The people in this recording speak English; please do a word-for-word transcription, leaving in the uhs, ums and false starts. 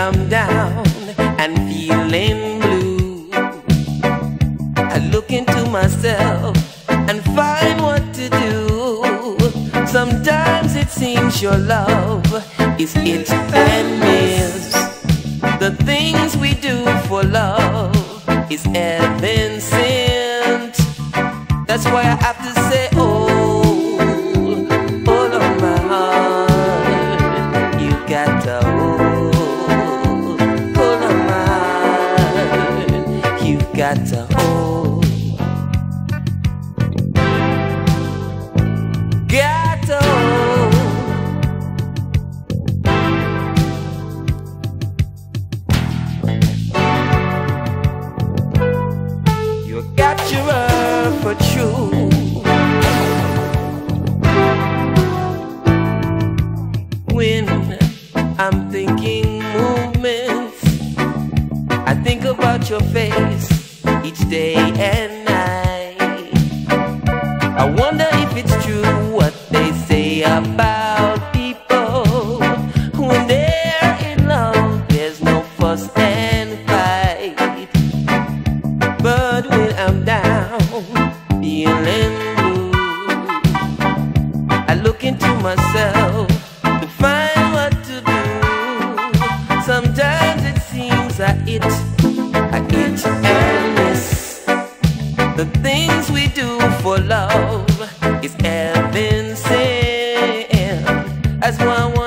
I'm down and feeling blue, I look into myself and find what to do. Sometimes it seems your love is hit and miss. The things we do for love is heaven sent. That's why I have to say, oh, hold on my heart, you got to hold, hold on my heart, you got to hold, got to hold. You got your word for true. When I'm thinking movements, I think about your face each day and night. I wonder if it's true what they say about people. When they're in love, there's no fuss and fight. But when I'm down, feeling blue, I look into myself to find what to do. Sometimes it seems I hit, I hit and miss. The things we do for love is heaven sent. As one